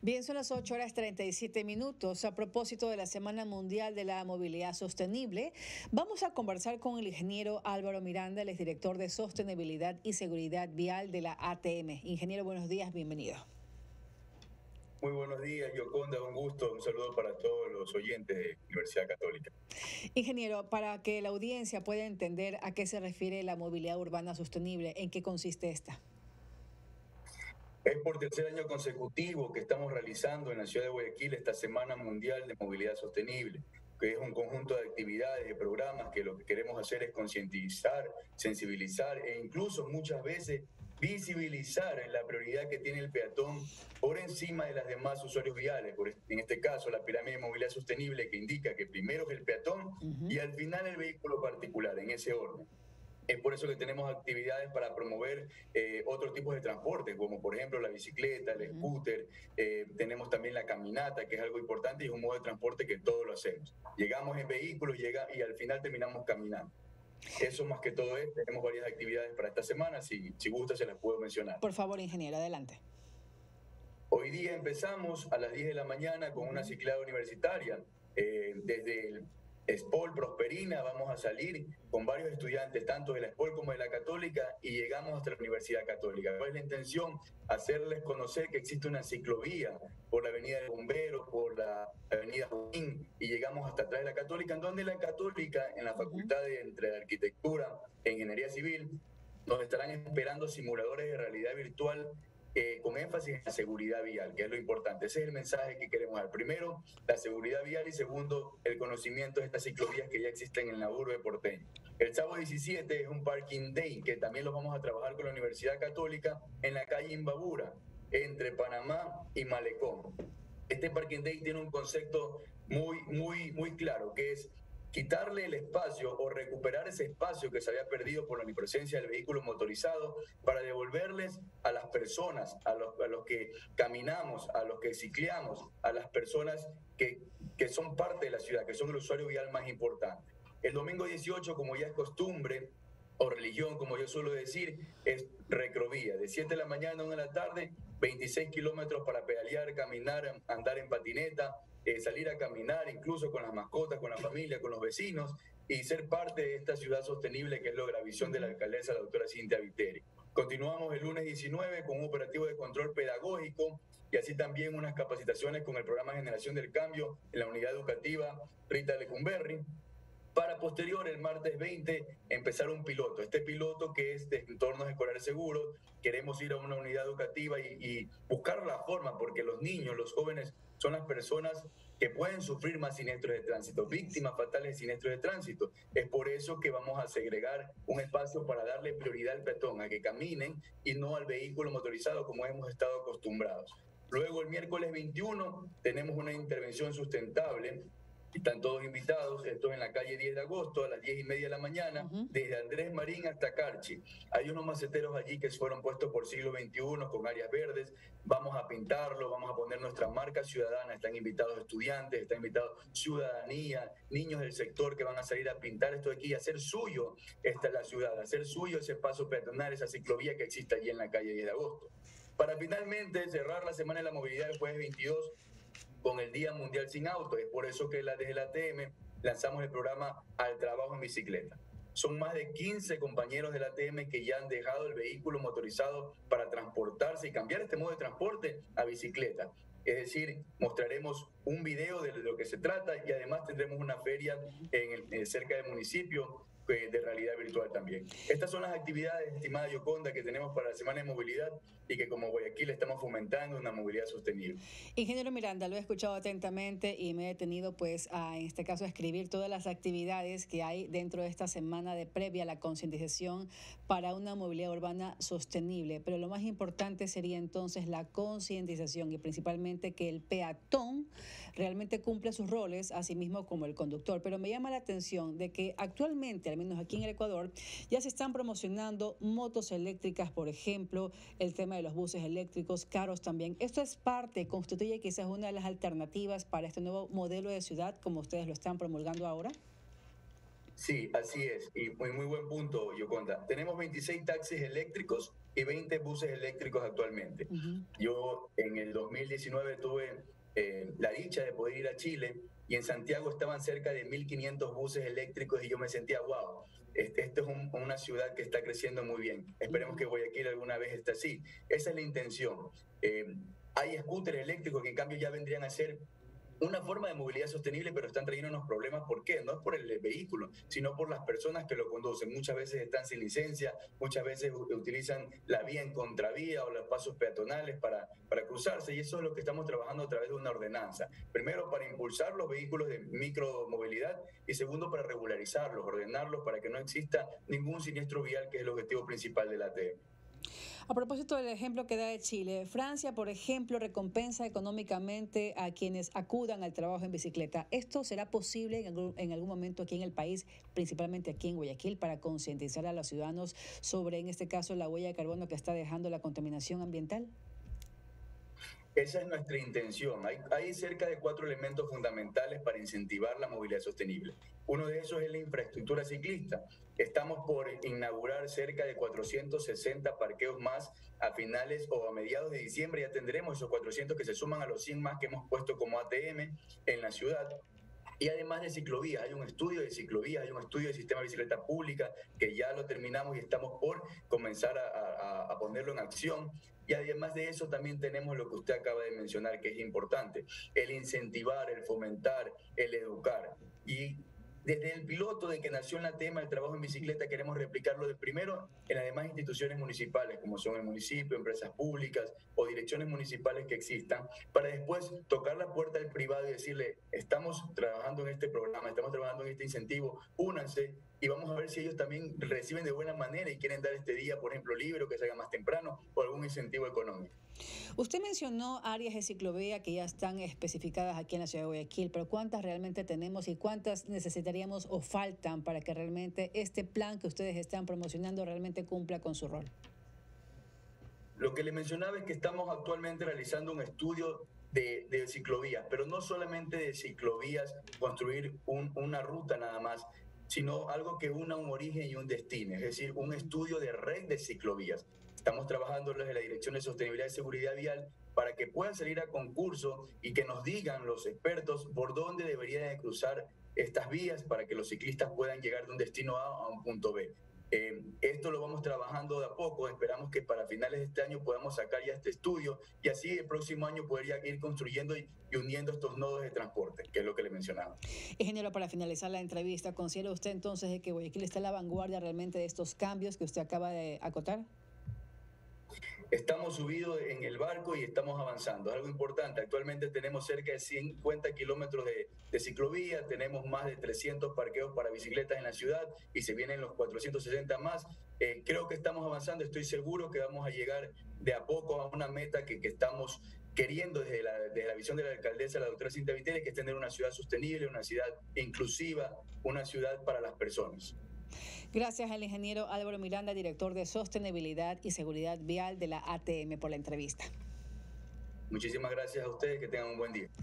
Bien, son las 8:37. A propósito de la Semana Mundial de la Movilidad Sostenible, vamos a conversar con el ingeniero Álvaro Miranda, el exdirector de Sostenibilidad y Seguridad Vial de la ATM. Ingeniero, buenos días, bienvenido. Muy buenos días, Yoconda, un gusto, un saludo para todos los oyentes de Universidad Católica. Ingeniero, para que la audiencia pueda entender a qué se refiere la movilidad urbana sostenible, ¿en qué consiste esta? Es por tercer año consecutivo que estamos realizando en la ciudad de Guayaquil esta Semana Mundial de Movilidad Sostenible, que es un conjunto de actividades y programas que lo que queremos hacer es concientizar, sensibilizar e incluso muchas veces visibilizar la prioridad que tiene el peatón por encima de las demás usuarios viales. En este caso, la pirámide de movilidad sostenible que indica que primero es el peatón y al final el vehículo particular, en ese orden. Es por eso que tenemos actividades para promover otros tipos de transporte, como por ejemplo la bicicleta, el scooter, tenemos también la caminata, que es algo importante y es un modo de transporte que todos lo hacemos. Llegamos en vehículos y al final terminamos caminando. Eso más que todo es, tenemos varias actividades para esta semana, si gusta se las puedo mencionar. Por favor, ingeniero, adelante. Hoy día empezamos a las 10 de la mañana con una ciclada universitaria. Desde el SPOL Prosperina vamos a salir con varios estudiantes, tanto de la SPOL como de la Católica, y llegamos hasta la Universidad Católica. ¿Cuál es la intención? Hacerles conocer que existe una ciclovía por la Avenida del Bombero, por la Avenida Junín, y llegamos hasta atrás de la Católica, en donde la Católica, en la Facultad de entre Arquitectura e Ingeniería Civil, nos estarán esperando simuladores de realidad virtual con énfasis en la seguridad vial, que es lo importante. Ese es el mensaje que queremos dar. Primero, la seguridad vial y segundo, el conocimiento de estas ciclovías que ya existen en la urbe porteña. El sábado 17 es un Parking Day, que también lo vamos a trabajar con la Universidad Católica en la calle Imbabura, entre Panamá y Malecón. Este Parking Day tiene un concepto muy claro, que es quitarle el espacio o recuperar ese espacio que se había perdido por la omnipresencia del vehículo motorizado para devolverles a las personas, a los que caminamos, a los que cicleamos, a las personas que son parte de la ciudad, que son el usuario vial más importante. El domingo 18, como ya es costumbre, o religión, como yo suelo decir, es recrovía. De 7 de la mañana a 1 de la tarde, 26 kilómetros para pedalear, caminar, andar en patineta, salir a caminar, incluso con las mascotas, con la familia, con los vecinos, y ser parte de esta ciudad sostenible que es la visión de la alcaldesa, la doctora Cintia Viteri. Continuamos el lunes 19 con un operativo de control pedagógico y así también unas capacitaciones con el programa Generación del Cambio en la unidad educativa Rita Lecumberri. Para posterior, el martes 20, empezar un piloto. Este piloto que es de entornos escolares seguros, queremos ir a una unidad educativa y buscar la forma, porque los niños, los jóvenes, son las personas que pueden sufrir más siniestros de tránsito, víctimas fatales de siniestros de tránsito. Es por eso que vamos a segregar un espacio para darle prioridad al peatón, a que caminen y no al vehículo motorizado como hemos estado acostumbrados. Luego, el miércoles 21, tenemos una intervención sustentable. Están todos invitados, esto en la calle 10 de agosto a las 10:30 de la mañana, desde Andrés Marín hasta Carchi. Hay unos maceteros allí que fueron puestos por siglo XXI con áreas verdes. Vamos a pintarlo, vamos a poner nuestra marca ciudadana. Están invitados estudiantes, están invitados ciudadanía, niños del sector que van a salir a pintar esto de aquí y hacer suyo la ciudad, hacer suyo ese paso peatonal, esa ciclovía que existe allí en la calle 10 de agosto. Para finalmente cerrar la Semana de la Movilidad el jueves 22, con el Día Mundial Sin Auto. Es por eso que desde la ATM lanzamos el programa Al Trabajo en Bicicleta. Son más de 15 compañeros de la ATM que ya han dejado el vehículo motorizado para transportarse y cambiar este modo de transporte a bicicleta. Es decir, mostraremos un video de lo que se trata y además tendremos una feria cerca del municipio de realidad virtual también. Estas son las actividades, estimada Yoconda, que tenemos para la Semana de Movilidad y que como Guayaquil estamos fomentando una movilidad sostenible. Ingeniero Miranda, lo he escuchado atentamente y me he detenido en este caso a escribir todas las actividades que hay dentro de esta semana de previa a la concientización para una movilidad urbana sostenible. Pero lo más importante sería entonces la concientización y principalmente que el peatón realmente cumple sus roles, así mismo como el conductor. Pero me llama la atención de que actualmente, al menos aquí en el Ecuador, ya se están promocionando motos eléctricas, por ejemplo, el tema de los buses eléctricos, carros también. Esto es constituye quizás una de las alternativas para este nuevo modelo de ciudad, como ustedes lo están promulgando ahora. Sí, así es. Y muy buen punto, Yoconda. Tenemos 26 taxis eléctricos y 20 buses eléctricos actualmente. Yo en el 2019 tuve la dicha de poder ir a Chile y en Santiago estaban cerca de 1.500 buses eléctricos y yo me sentía, wow, esto es una ciudad que está creciendo muy bien. Esperemos que Guayaquil alguna vez esté así. Esa es la intención. Hay scooters eléctricos que en cambio ya vendrían a ser una forma de movilidad sostenible, pero están trayendo unos problemas. ¿Por qué? No es por el vehículo, sino por las personas que lo conducen. Muchas veces están sin licencia, muchas veces utilizan la vía en contravía o los pasos peatonales para cruzarse, y eso es lo que estamos trabajando a través de una ordenanza. Primero, para impulsar los vehículos de micromovilidad, y segundo, para regularizarlos, ordenarlos para que no exista ningún siniestro vial, que es el objetivo principal de la ATM. A propósito del ejemplo que da de Chile, Francia, por ejemplo, recompensa económicamente a quienes acudan al trabajo en bicicleta. ¿Esto será posible en algún momento aquí en el país, principalmente aquí en Guayaquil, para concientizar a los ciudadanos sobre, en este caso, la huella de carbono que está dejando la contaminación ambiental? Esa es nuestra intención. Hay cerca de 4 elementos fundamentales para incentivar la movilidad sostenible. Uno de esos es la infraestructura ciclista. Estamos por inaugurar cerca de 460 parqueos más a finales o a mediados de diciembre. Ya tendremos esos 400 que se suman a los 100 más que hemos puesto como ATM en la ciudad. Y además de ciclovías, hay un estudio de ciclovías, hay un estudio de sistema de bicicleta pública que ya lo terminamos y estamos por comenzar a ponerlo en acción. Y además de eso también tenemos lo que usted acaba de mencionar, que es importante, el incentivar, el fomentar, el educar. Y desde el piloto de que nació en la ATM del trabajo en bicicleta, queremos replicarlo de primero en las demás instituciones municipales, como son el municipio, empresas públicas o direcciones municipales que existan, para después tocar la puerta del privado y decirle, estamos trabajando en este programa, estamos trabajando en este incentivo, únanse y vamos a ver si ellos también reciben de buena manera y quieren dar este día, por ejemplo, libre o que se haga más temprano o algún incentivo económico. Usted mencionó áreas de ciclovía que ya están especificadas aquí en la ciudad de Guayaquil, pero ¿cuántas realmente tenemos y cuántas necesitaríamos o faltan para que realmente este plan que ustedes están promocionando realmente cumpla con su rol? Lo que le mencionaba es que estamos actualmente realizando un estudio de ciclovías, pero no solamente de ciclovías, construir una ruta nada más, sino algo que una un origen y un destino, es decir, un estudio de red de ciclovías. Estamos trabajando desde la Dirección de Sostenibilidad y Seguridad Vial para que puedan salir a concurso y que nos digan los expertos por dónde deberían de cruzar estas vías para que los ciclistas puedan llegar de un destino A un punto B. Esto lo vamos trabajando de a poco, esperamos que para finales de este año podamos sacar ya este estudio y así el próximo año podría ir construyendo y uniendo estos nodos de transporte, que es lo que le mencionaba. Ingeniero, para finalizar la entrevista, ¿considera usted entonces de que Guayaquil está a la vanguardia realmente de estos cambios que usted acaba de acotar? Estamos subidos en el barco y estamos avanzando. Es algo importante. Actualmente tenemos cerca de 50 kilómetros de ciclovía, tenemos más de 300 parqueos para bicicletas en la ciudad y se vienen los 460 más. Creo que estamos avanzando. Estoy seguro que vamos a llegar de a poco a una meta que estamos queriendo desde la visión de la alcaldesa, la doctora Cintia Viteri, que es tener una ciudad sostenible, una ciudad inclusiva, una ciudad para las personas. Gracias al ingeniero Álvaro Miranda, director de Sostenibilidad y Seguridad Vial de la ATM, por la entrevista. Muchísimas gracias a ustedes, que tengan un buen día.